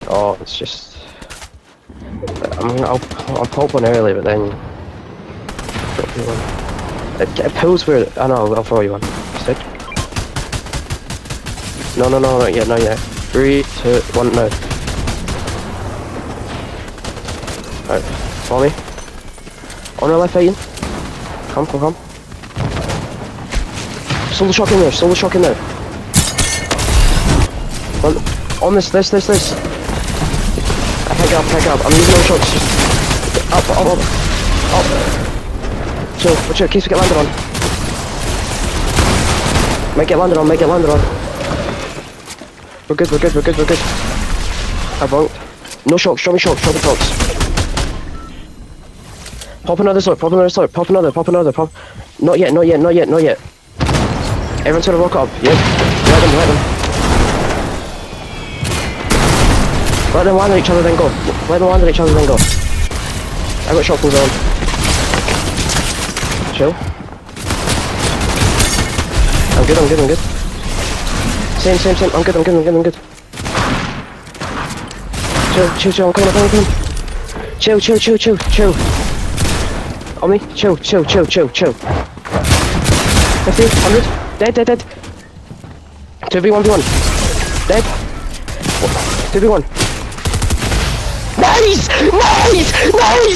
Oh, it's just... I'll pop one early, but then... Drop you one. It pulls where... I know, I'll throw you one. Stick. No, not yet, not yet. 3, 2, 1, no. Alright, follow me. On the left, Aiden. Come. Solo shock in there, On this. I can't get up. I'm using no shots. Up. Chill, keep get landed on. Make it landed on. We're good. I bunked. No shocks, show me shocks. Pop another slurp, pop another. Not yet. Everyone's gonna rock up, yep. Let them. Let them land on each other, then go. I got shotguns on. Chill. I'm good. Same. I'm good. Chill. I'm coming. Chill. On me. Chill. 50, 100. Dead. 2v1v1. Dead. 2v1. Nice!